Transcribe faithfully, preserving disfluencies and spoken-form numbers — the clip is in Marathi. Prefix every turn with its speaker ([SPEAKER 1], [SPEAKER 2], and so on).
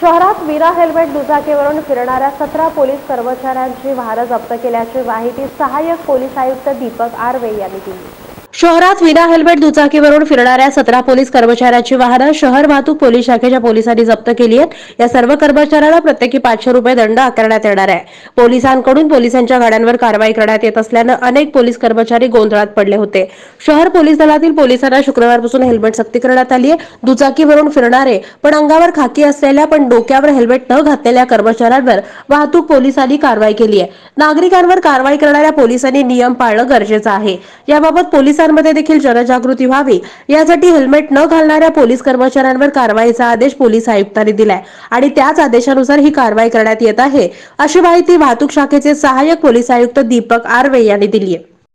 [SPEAKER 1] शहरात विना हेल्मेट दुचाकीवरून फिरणाऱ्या सतरा पोलीस कर्मचाऱ्यांची वाहनं जप्त केल्याची माहिती सहाय्यक पोलीस आयुक्त दीपक आर्वे यांनी दिली। शहरात विना हेल्मेट दुचाकीवरून फिरणाऱ्या सतरा पोलीस कर्मचाऱ्यांची वाहनं शहर वाहतूक पोलीस शाखेच्या पोलिसांनी जप्त केली आहेत। या सर्व कर्मचाऱ्यांना प्रत्येकी पाचशे रुपये दंड आकारण्यात येणार आहे। पोलिसांकडून पोलिसांच्या गाड्यांवर कारवाई करण्यात येत असल्यानं अनेक पोलीस कर्मचारी गोंधळात पडले होते। शहर पोलीस दलातील पोलिसांना शुक्रवारपासून हेल्मेट सक्ती करण्यात आली आहे। दुचाकीवरून फिरणारे पण अंगावर खाकी असलेल्या पण डोक्यावर हेल्मेट न घातलेल्या कर्मचाऱ्यांवर वाहतूक पोलिसांनी कारवाई केली आहे। नागरिकांवर कारवाई करणाऱ्या पोलिसांनी नियम पाळणं गरजेचं आहे। याबाबत पोलिसांमध्ये देखील जनजागृती व्हावी यासाठी हेल्मेट न घालणाऱ्या पोलीस कर्मचाऱ्यांवर कारवाईचा आदेश पोलीस आयुक्तांनी दिलाय आणि त्याच आदेशानुसार ही कारवाई करण्यात येत आहे, अशी माहिती वाहतूक शाखेचे सहाय्यक पोलीस आयुक्त दीपक आर्वे यांनी दिली आहे।